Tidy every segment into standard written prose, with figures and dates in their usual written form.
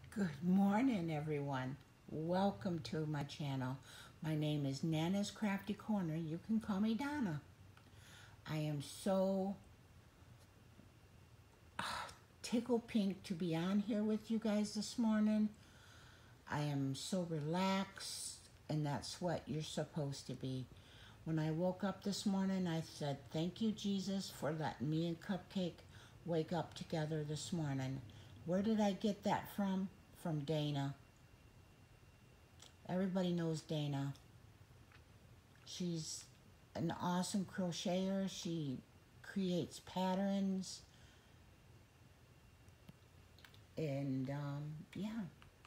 Good morning, everyone. Welcome to my channel. My name is Nana's Crafty Corner. You can call me Donna. I am so tickle pink to be on here with you guys this morning. I am so relaxed, and that's what you're supposed to be. When I woke up this morning, I said, thank you, Jesus, for letting me and Cupcake wake up together this morning. Where did I get that from? From Dana. Everybody knows Dana. She's an awesome crocheter. She creates patterns. And yeah,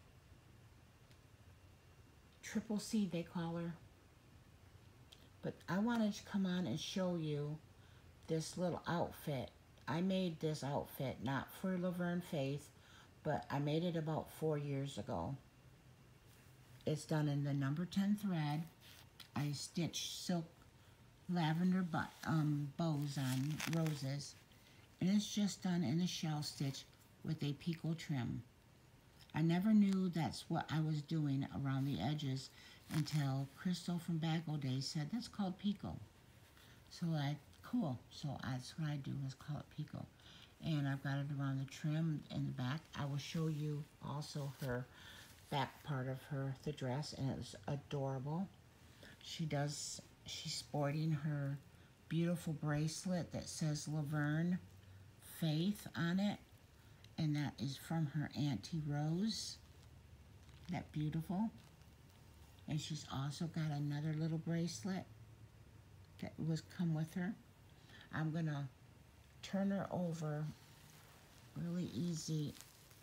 Triple C they call her. But I wanted to come on and show you this little outfit. I made this outfit not for Laverne Faith, but I made it about 4 years ago. It's done in the number 10 thread. I stitched silk lavender bows on roses, and it's just done in a shell stitch with a picot trim. I never knew that's what I was doing around the edges until Crystal from Bagel Days said that's called picot. So cool. So that's what I do, is call it picot. And I've got it around the trim in the back. I will show you also her back part of the dress, and it's adorable. She's sporting her beautiful bracelet that says Laverne Faith on it, and that is from her Auntie Rose. That beautiful. And she's also got another little bracelet that was come with her. I'm gonna turn her over really easy.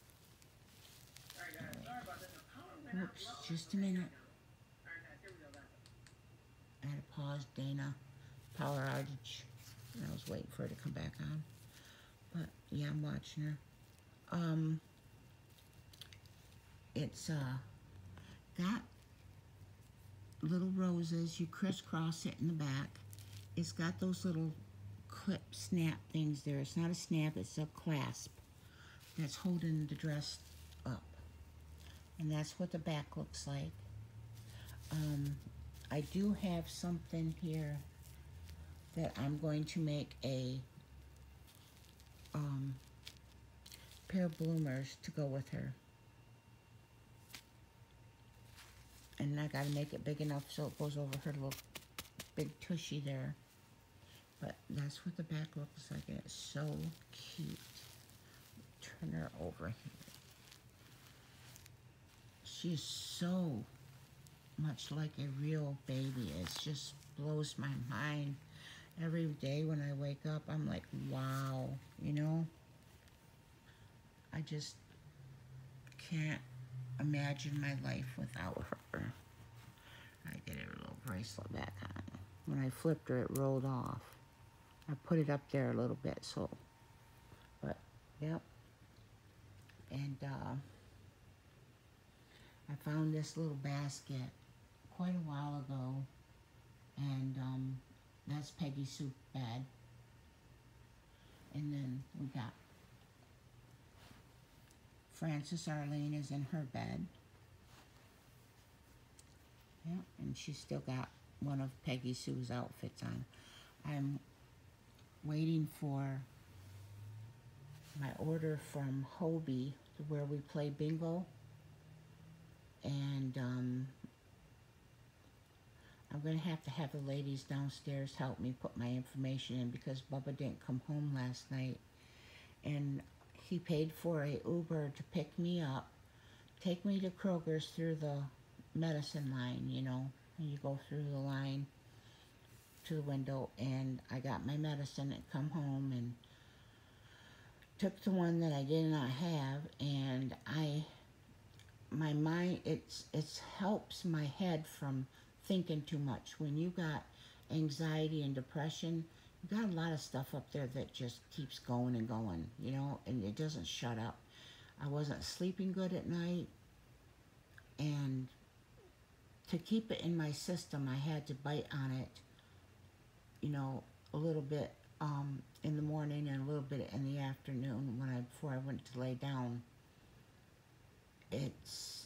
Oops, just a minute. I had to pause, Dana. Power outage. And I was waiting for her to come back on. But yeah, I'm watching her. It's got little roses. You crisscross it in the back. It's got those little clip snap things there. It's not a snap, it's a clasp that's holding the dress up. And that's what the back looks like. I do have something here that I'm going to make a pair of bloomers to go with her. And I gotta make it big enough so it goes over her little big tushy there. But that's what the back looks like, and it's so cute. Turn her over here. She's so much like a real baby. It just blows my mind. Every day when I wake up, I'm like, wow, you know? I just can't imagine my life without her. I get her little bracelet back on. When I flipped her, it rolled off. I put it up there a little bit, so, but, yep. And I found this little basket quite a while ago, and that's Peggy Sue bed. And then we got Frances Arlene is in her bed. Yeah, and she's still got one of Peggy Sue's outfits on. I'm waiting for my order from Hobie, where we play bingo. And I'm going to have the ladies downstairs help me put my information in, because Bubba didn't come home last night. And he paid for a Uber to pick me up, take me to Kroger's through the medicine line, you know. You go through the line to the window, and I got my medicine and come home and took the one that I did not have, and my mind, it helps my head from thinking too much. When you got anxiety and depression, you got a lot of stuff up there that just keeps going and going, you know, and it doesn't shut up. I wasn't sleeping good at night, and to keep it in my system, I had to bite on it, you know, a little bit in the morning and a little bit in the afternoon before I went to lay down. it's,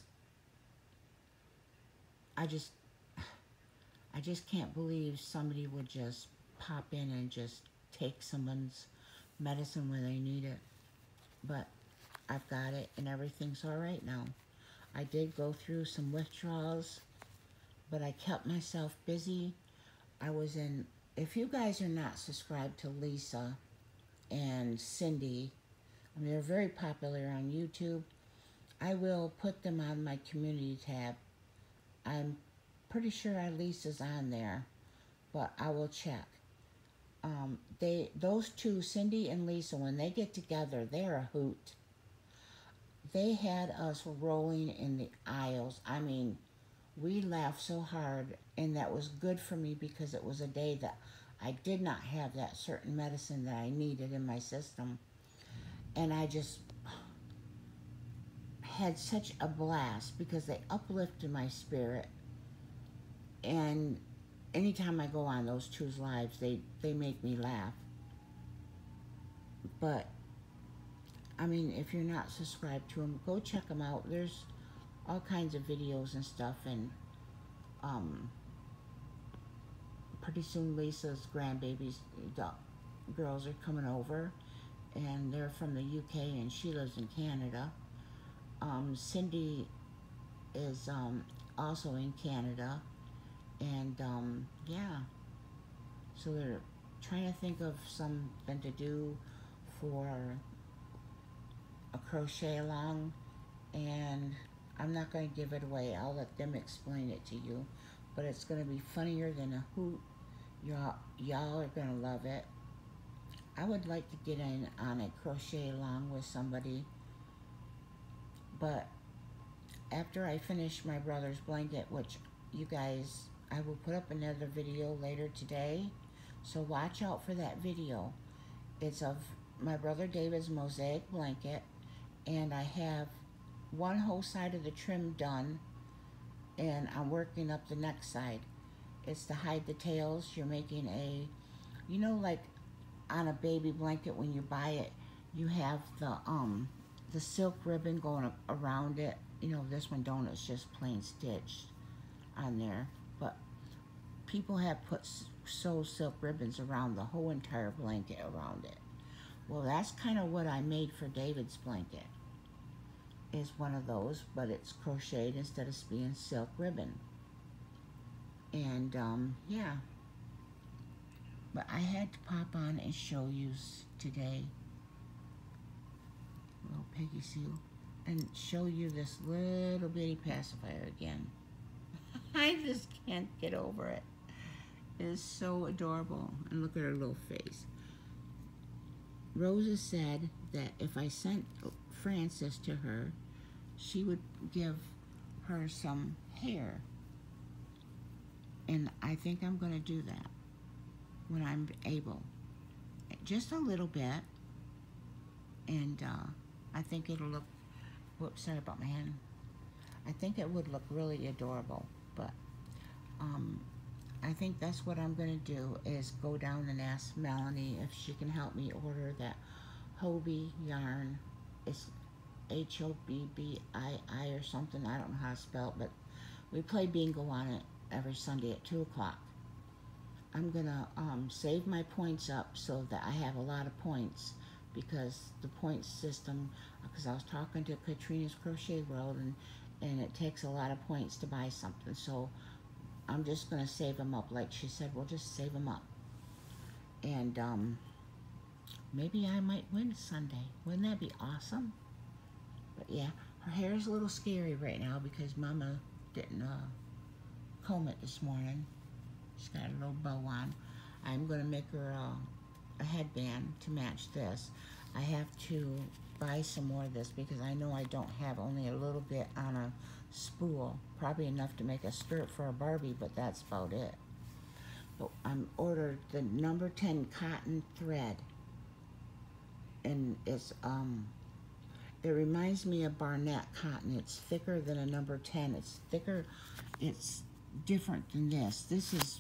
I just, I just can't believe somebody would just pop in and just take someone's medicine when they need it. But I've got it and everything's all right now. I did go through some withdrawals, but I kept myself busy. I was in, if you guys are not subscribed to Lisa and Cindy, I mean, they're very popular on YouTube. I will put them on my community tab. I'm pretty sure Lisa's on there, but I will check. Those two, Cindy and Lisa, when they get together, they're a hoot. They had us rolling in the aisles. I mean, we laughed so hard, and that was good for me because it was a day that I did not have that certain medicine that I needed in my system. And I just had such a blast because they uplifted my spirit. And anytime I go on those two's lives, they make me laugh. But I mean, if you're not subscribed to them, go check them out. There's all kinds of videos and stuff, and pretty soon Lisa's grandbabies, girls are coming over, and they're from the UK, and she lives in Canada. Cindy is also in Canada, and yeah, so they're trying to think of something to do for a crochet along, and I'm not going to give it away. I'll let them explain it to you, but it's going to be funnier than a hoot. Y'all are going to love it. I would like to get in on a crochet along with somebody, but after I finish my brother's blanket, which you guys, I will put up another video later today, so watch out for that video. It's of my brother David's mosaic blanket, and I have one whole side of the trim done, and I'm working up the next side. It's to hide the tails. You're making a, you know, like on a baby blanket when you buy it, you have the silk ribbon going around it. You know, this one don't, it's just plain stitched on there, but people have put sewed silk ribbons around the whole entire blanket around it. Well, that's kind of what I made for David's blanket, is one of those, but it's crocheted instead of being silk ribbon. And yeah, but I had to pop on and show you today, little Peggy Sue, and show you this little bitty pacifier again. I just can't get over it. It is so adorable. And look at her little face. Rosa said that if I sent Frances to her, she would give her some hair. And I think I'm going to do that when I'm able. Just a little bit. And I think it'll look, whoops, sorry about my hand. I think it would look really adorable. But I think that's what I'm going to do, is go down and ask Melanie if she can help me order that Hobbii yarn. It's Hobbii or something. I don't know how to spell it, but we play bingo on it every Sunday at 2 o'clock. I'm going to save my points up so that I have a lot of points, because the point system, because I was talking to Katrina's Crochet World, and it takes a lot of points to buy something. So I'm just going to save them up. Like she said, we'll just save them up. And maybe I might win Sunday. Wouldn't that be awesome? But yeah, her hair is a little scary right now because Mama didn't comb it this morning. She's got a little bow on. I'm going to make her a headband to match this. I have to buy some more of this because I know I don't have, only a little bit on a spool. Probably enough to make a skirt for a Barbie, but that's about it. But I'm ordered the number 10 cotton thread. And it's, it reminds me of Barnett cotton. It's thicker than a number 10. It's thicker. It's different than this. This is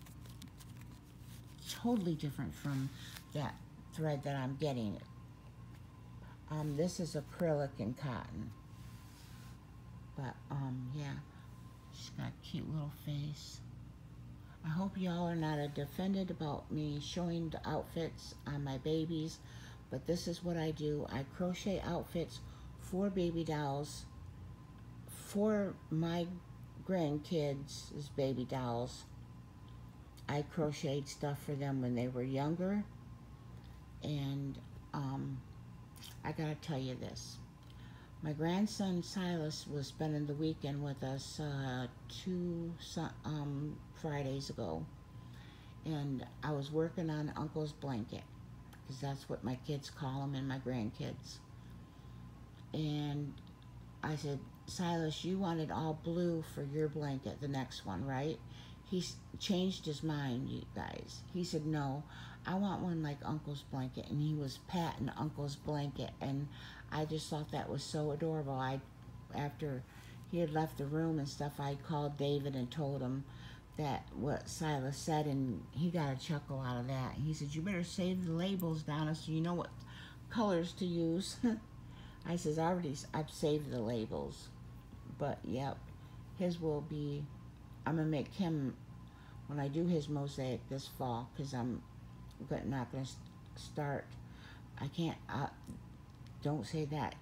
totally different from that thread that I'm getting. This is acrylic and cotton. But, yeah, she's got a cute little face. I hope y'all are not offended about me showing the outfits on my babies, but this is what I do. I crochet outfits for baby dolls, for my grandkids' baby dolls. I crocheted stuff for them when they were younger, and I gotta tell you this. My grandson Silas was spending the weekend with us two Fridays ago, and I was working on Uncle's blanket, because that's what my kids call him and my grandkids. And I said, Silas, you wanted all blue for your blanket, the next one, right? He's changed his mind, you guys. He said, no, I want one like Uncle's blanket. And he was patting Uncle's blanket, and I just thought that was so adorable. After he had left the room and stuff, I called David and told him that what Silas said, and he got a chuckle out of that. He said, you better save the labels, Donna, so you know what colors to use. I says, I've saved the labels. But, yep, his will be, I'm going to make him, when I do his mosaic this fall, because I'm not going to start, I can't, don't say that,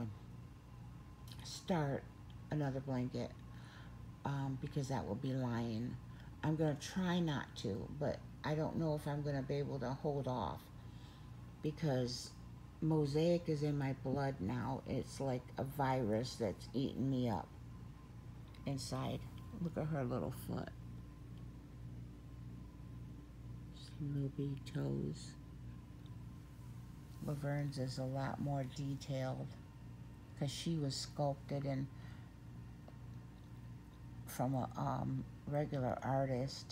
start another blanket, because that will be lying. I'm going to try not to, but I don't know if I'm going to be able to hold off, because mosaic is in my blood now. It's like a virus that's eating me up inside. Look at her little foot. Some little bitty toes. Laverne's is a lot more detailed, because she was sculpted and from a regular artist.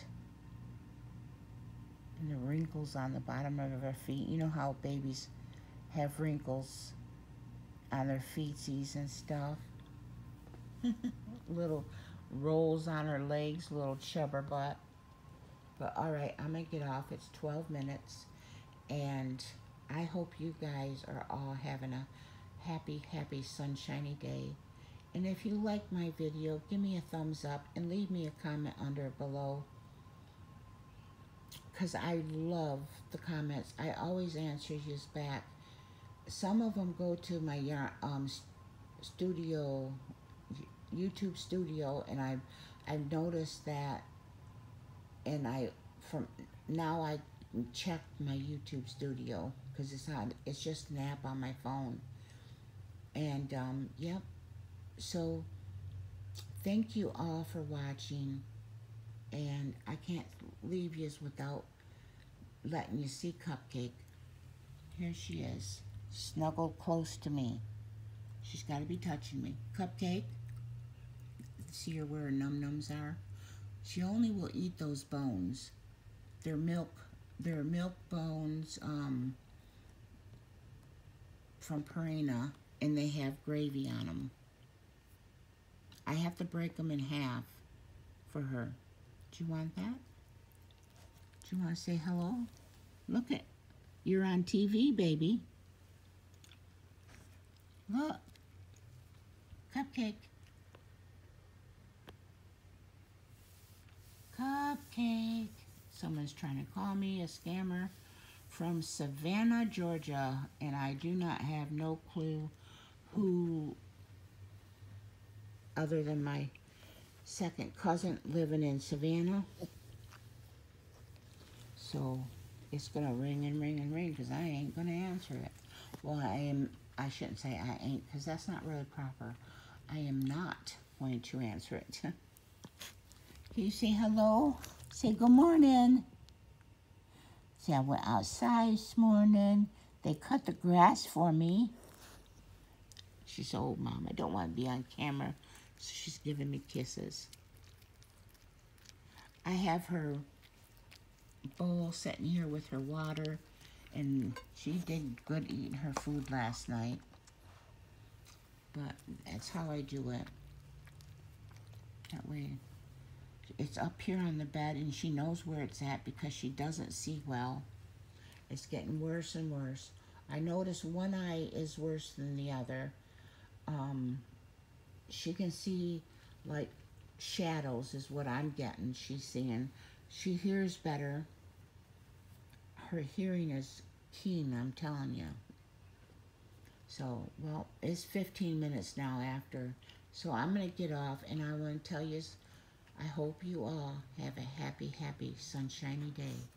And the wrinkles on the bottom of her feet. You know how babies have wrinkles on their feetsies and stuff. Little rolls on her legs, little chubber butt. But alright, I'm going to get off. It's 12 minutes. And I hope you guys are all having a happy, happy, sunshiny day. And if you like my video, give me a thumbs up and leave me a comment under below, because I love the comments. I always answer you back. Some of them go to my studio, YouTube studio, and I've noticed that, and I check my YouTube studio, because it's just an app on my phone. And yep, so thank you all for watching, and I can't leave you without letting you see Cupcake. Here she is, snuggled close to me. She's got to be touching me. Cupcake, see her where her num-nums are? She only will eat those bones. They're milk bones from Purina, and they have gravy on them. I have to break them in half for her. Do you want that? Do you want to say hello? Look you're on TV, baby. Look. Cupcake. Cupcake. Someone's trying to call me a scammer from Savannah, Georgia, and I do not have no clue who, other than my second cousin living in Savannah. So it's gonna ring and ring and ring, because I ain't gonna answer it. Well, I shouldn't say I ain't, because that's not really proper. I am not going to answer it. Can you say hello? Say good morning. See, I went outside this morning. They cut the grass for me. She's old, Mom. I don't want to be on camera, so she's giving me kisses. I have her bowl sitting here with her water, and she did good eating her food last night. But that's how I do it. That way, it's up here on the bed, and she knows where it's at because she doesn't see well. It's getting worse and worse. I notice one eye is worse than the other. she can see like shadows is what I'm getting. She's seeing. She hears better. Her hearing is keen, I'm telling you. So, well, it's 15 minutes now after. So I'm going to get off, and I want to tell you, I hope you all have a happy, happy, sunshiny day.